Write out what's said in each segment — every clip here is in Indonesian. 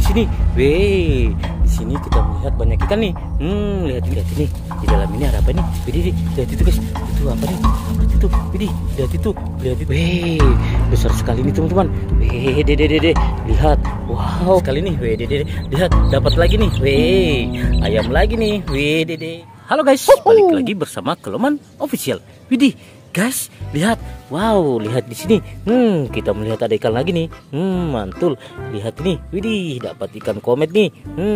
sini. Weh, di sini kita melihat banyak ikan nih. Lihat ini. Di dalam ini ada apa nih? Widih, lihat itu guys. Itu apa nih? Apa itu? Widih, lihat itu. Weh, besar sekali nih teman-teman. Weh, dede. Lihat. Wow, sekali nih. Weh, dede. Lihat, dapat lagi nih. Weh, ayam lagi nih. Weh, dede. Halo guys, balik lagi bersama Keloman Official. Widih, guys, lihat. Wow, lihat di sini. Kita melihat ada ikan lagi nih. Mantul. Lihat ini. Widih, dapat ikan komet nih.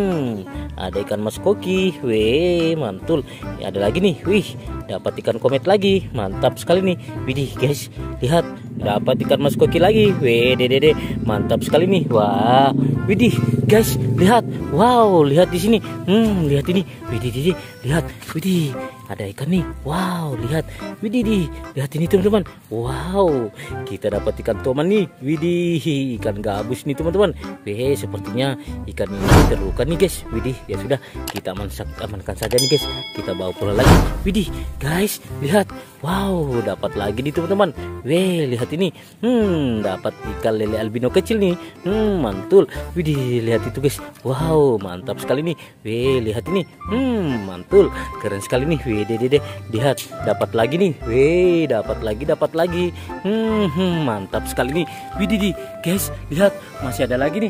Ada ikan mas koki. Weh, mantul. Ada lagi nih. Wih, dapat ikan komet lagi. Mantap sekali nih. Widih, guys, lihat. Dapat ikan mas koki lagi. Weh, dede. Mantap sekali nih. Wah, widih, guys, lihat. Wow, lihat di sini. Lihat ini. Widih, dede. Lihat. Widih, ada ikan nih. Wow, lihat. Widih, lihat ini teman-teman. Wow, kita dapat ikan toman nih. Widih, ikan gabus nih teman-teman. Weh, sepertinya ikan ini terluka nih guys. Widih, ya sudah, kita amankan saja nih guys. Kita bawa pulang lagi. Widih, guys, lihat. Wow, dapat lagi nih teman-teman. Weh, lihat ini. Dapat ikan lele albino kecil nih. Mantul. Widih, lihat itu guys. Wow, mantap sekali nih. Weh, lihat ini. Mantul. Keren sekali nih. Weh, dede. Lihat, dapat lagi nih. Weh, dapat lagi. Mantap sekali nih. Widih, guys, lihat, masih ada lagi nih.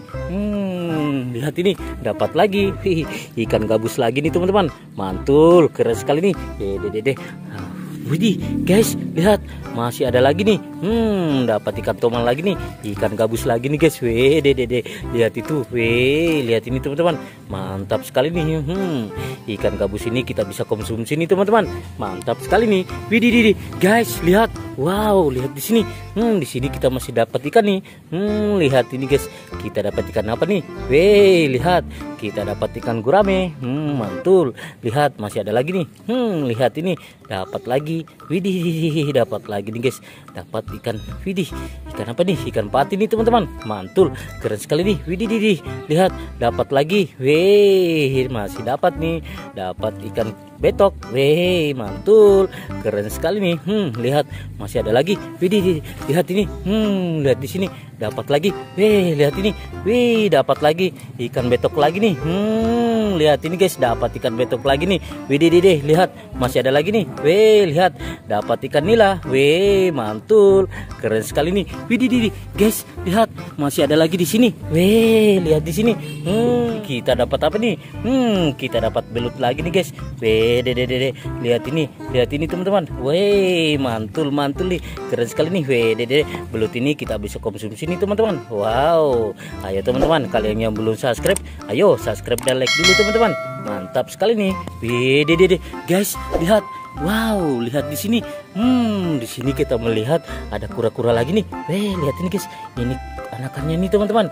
Lihat ini, dapat lagi. Ikan gabus lagi nih teman-teman. Mantul, keren sekali nih. Dede. Widih, guys, lihat, masih ada lagi nih. Dapat ikan toman lagi nih. Ikan gabus lagi nih guys. Weh, dede. Lihat itu. Weh, lihat ini teman-teman. Mantap sekali nih. Ikan gabus ini kita bisa konsumsi nih teman-teman. Mantap sekali nih. Widih, guys, lihat. Wow, lihat di sini. Di sini kita masih dapat ikan nih. Lihat ini guys. Kita dapat ikan apa nih? Weh, lihat. Kita dapat ikan gurame. Mantul. Lihat, masih ada lagi nih. Lihat ini. Dapat lagi. Widih, dapat lagi nih guys. Dapat ikan. Widih, ikan apa nih? Ikan patin nih teman-teman. Mantul. Keren sekali nih. Widih. Lihat, dapat lagi. Weh, masih dapat nih. Dapat ikan betok. Weh, mantul. Keren sekali nih. Lihat, masih ada lagi. Widih, lihat ini. Lihat di sini. Dapat lagi. Weh, lihat ini. Wih, dapat lagi ikan betok lagi nih. Lihat ini guys, dapat ikan betok lagi nih. Widih, lihat, masih ada lagi nih. Weh, lihat, dapat ikan nila. Weh, mantul. Keren sekali nih. Widih, guys, lihat, masih ada lagi di sini. Weh, lihat di sini. Kita dapat apa nih? Kita dapat belut lagi nih guys. Weh, dede. Lihat ini teman-teman. Weh, mantul nih. Keren sekali nih. Weh, dede. Belut ini kita bisa konsumsi nih teman-teman. Wow. Ayo teman-teman, kalian yang belum subscribe, ayo subscribe dan like dulu teman-teman. Mantap sekali nih. Weh, dede. Guys, lihat. Wow, lihat di sini. Di sini kita melihat ada kura-kura lagi nih. Weh, lihat ini guys. Ini anakannya nih teman-teman.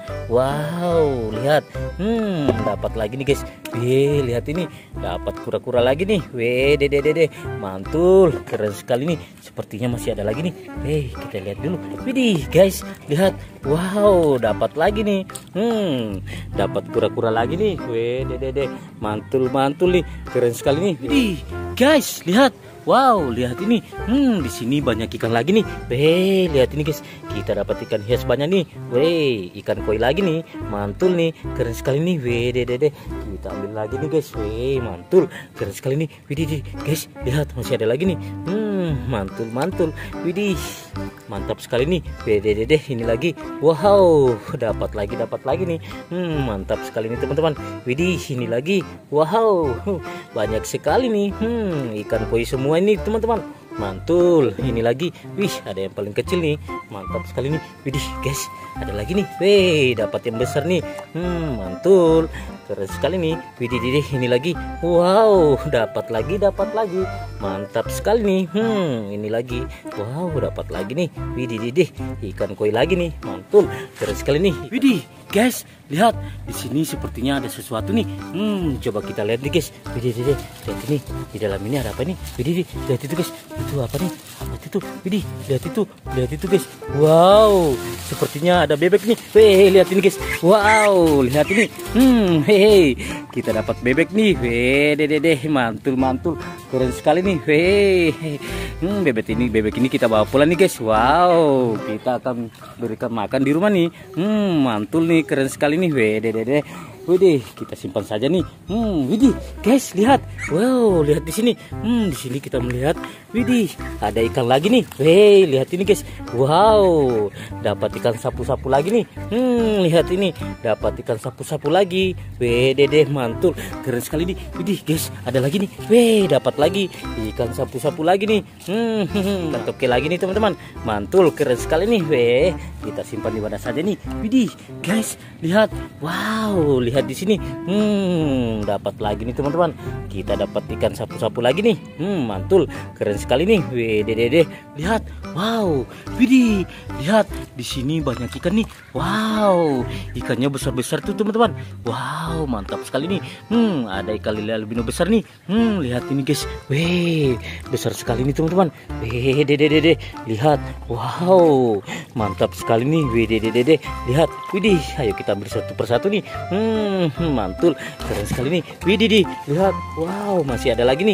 Wow, lihat. Dapat lagi nih guys. Weh, lihat ini. Dapat kura-kura lagi nih. Weh, dede. Mantul. Keren sekali nih. Sepertinya masih ada lagi nih. Weh, kita lihat dulu. Widih, guys, lihat. Wow, dapat lagi nih. Dapat kura-kura lagi nih. Weh, dede. Mantul nih. Keren sekali nih. Widih, guys, lihat. Wow, lihat ini. Di sini banyak ikan lagi nih. Weh, lihat ini guys. Kita dapat ikan hias banyak nih. Weh, ikan koi lagi nih. Mantul nih. Keren sekali nih. Weh, dede. Kita ambil lagi nih guys. Weh, mantul. Keren sekali nih. Widih, guys, lihat, masih ada lagi nih. Mantul. Widih, mantap sekali nih. Weh, dede. Ini lagi. Wow, dapat lagi nih. Mantap sekali nih teman-teman. Widih, ini lagi. Wow, banyak sekali nih. Ikan koi semua ini teman-teman. Mantul. Ini lagi. Wih, ada yang paling kecil nih. Mantap sekali nih. Widih, guys, ada lagi nih. Weh, dapat yang besar nih. Mantul. Keren sekali nih. Widih, ini lagi. Wow, dapat lagi. Mantap sekali nih. Ini lagi. Wow, dapat lagi nih. Widih, ikan koi lagi nih. Mantul. Keren sekali nih. Widih, guys, lihat. Di sini sepertinya ada sesuatu nih. Coba kita lihat nih guys. Widih, lihat ini. Di dalam ini ada apa nih? Widih, lihat itu guys. Itu apa nih? Apa itu? Widih, lihat itu guys. Wow, sepertinya ada bebek nih. Weh, lihat ini guys. Wow, lihat ini. Weh, kita dapat bebek nih. Weh, deh, mantul, keren sekali nih. Weh, bebek ini kita bawa pulang nih guys. Wow, kita akan berikan makan di rumah nih. Mantul nih, keren sekali nih. Weh, deh. Widih, kita simpan saja nih. Widih, guys, lihat. Wow, lihat di sini. Di sini kita melihat. Widih, ada ikan lagi nih. Weh, lihat ini guys. Wow, dapat ikan sapu-sapu lagi nih. Lihat ini, dapat ikan sapu-sapu lagi. Weh, deh, mantul, keren sekali nih. Widih, guys, ada lagi nih. Weh, dapat lagi ikan sapu-sapu lagi nih. Dan toke lagi nih teman-teman. Mantul, keren sekali nih. Weh, kita simpan di mana saja nih. Widih, guys, lihat. Wow, lihat di sini. Dapat lagi nih teman-teman. Kita dapat ikan sapu-sapu lagi nih. Mantul, keren sekali nih. Weh, deh. Lihat. Wow, widih, lihat di sini banyak ikan nih. Wow, ikannya besar-besar tuh teman-teman. Wow, mantap sekali nih. Ada ikan lele albino besar nih. Lihat ini guys. Weh, besar sekali nih teman-teman. Weh, deh. Lihat. Wow, mantap sekali nih. Weh, deh. Lihat. Widih, ayo kita ambil satu persatu nih. Mantul, keren sekali nih. Widih, lihat. Wow, masih ada lagi nih.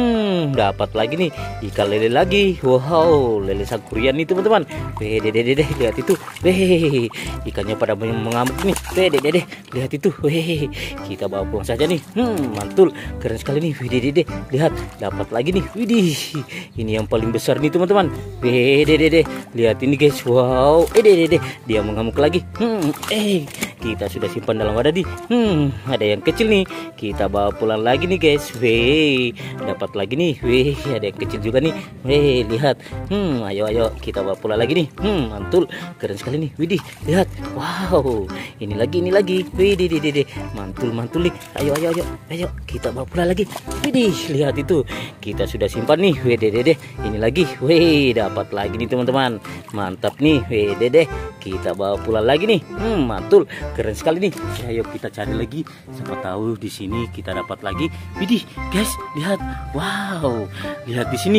Dapat lagi nih ikan lele lagi. Wow, lele sangkurian nih teman-teman. Weh, deh. Lihat itu. Weh, ikannya pada mengamuk nih. Weh, deh. Lihat itu. Weh, kita bawa pulang saja nih. Mantul, keren sekali nih. Widih, deh. Lihat, dapat lagi nih. Widih, ini yang paling besar nih teman-teman. Weh, deh. Lihat ini guys. Wow, deh. Dia mengamuk lagi. Kita sudah simpan dalam wadah nih. Ada yang kecil nih. Kita bawa pulang lagi nih guys. Weh, dapat lagi nih. Weh, ada yang kecil juga nih. Weh, lihat. Ayo kita bawa pulang lagi nih. Mantul, keren sekali nih. Widih, lihat. Wow, ini lagi. Widih, deh. Mantul nih. Ayo kita bawa pulang lagi. Widih, lihat itu. Kita sudah simpan nih. Weh, deh. Ini lagi. Weh, dapat lagi nih teman-teman. Mantap nih. Weh, deh. Kita bawa pulang lagi nih. Mantul, keren sekali nih. Ayo kita cari lagi. Siapa tahu di sini kita dapat lagi. Widih, guys, lihat. Wow, lihat di sini.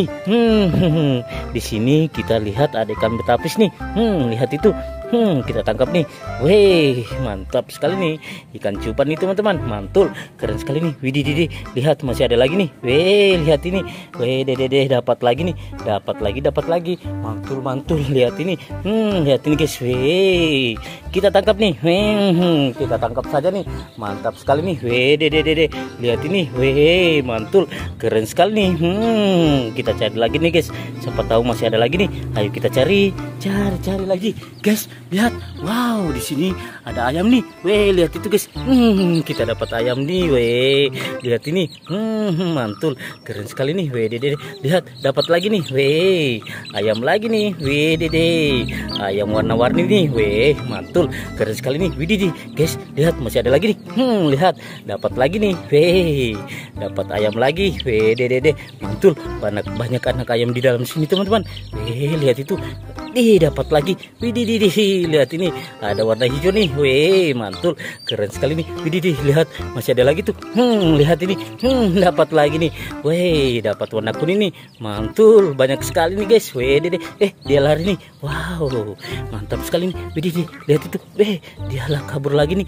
Di sini kita lihat ada ikan betapis nih. Lihat itu. Kita tangkap nih. Weh, mantap sekali nih. Ikan cupang nih teman-teman. Mantul, keren sekali nih. Widih, lihat masih ada lagi nih. Weh, lihat ini. Weh, deh. Dapat lagi nih. Dapat lagi. Mantul. Lihat ini. Lihat ini guys. Weh, kita tangkap nih. Kita tangkap saja nih. Mantap sekali nih. Weh, deh. Lihat ini. Weh, mantul, keren sekali nih. Kita cari lagi nih guys. Siapa tahu masih ada lagi nih. Ayo kita cari lagi guys. Lihat. Wow, di sini ada ayam nih. Weh, lihat itu guys. Kita dapat ayam nih. Weh, lihat ini. Mantul, keren sekali nih. Weh, deh. Lihat, dapat lagi nih. Weh, ayam lagi nih. Weh, deh. Ayam warna-warni nih. Weh, mantul, keren sekali nih. Widih, guys, lihat masih ada lagi nih. Lihat, dapat lagi nih. Weh, dapat ayam lagi. Weh, deh. Mantul, banyak anak ayam di dalam sini teman-teman. Weh, lihat itu. Dapat lagi. Widih, lihat ini ada warna hijau nih. Weh, mantul, keren sekali nih. Widih, lihat masih ada lagi tuh. Lihat ini. Dapat lagi nih. Weh, dapat warna kuning nih. Mantul, banyak sekali nih guys. Weh, deh. Dia lari nih. Wow, mantap sekali nih. Widih, lihat itu. Weh, dia kabur lagi nih.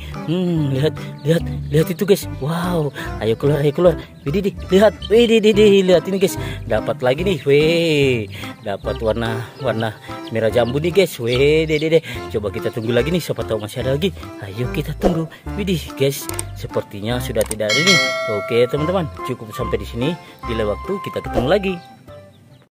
Lihat itu guys. Wow, ayo keluar. Widih, lihat. Widih, lihat ini guys. Dapat lagi nih. Weh, dapat warna merah jambu nih guys. Weh, deh. Coba kita tunggu lagi nih. Siapa tahu masih ada lagi. Ayo kita tunggu. Widih guys, sepertinya sudah tidak ada nih. Oke teman-teman, cukup sampai di sini. Bila waktu kita ketemu lagi.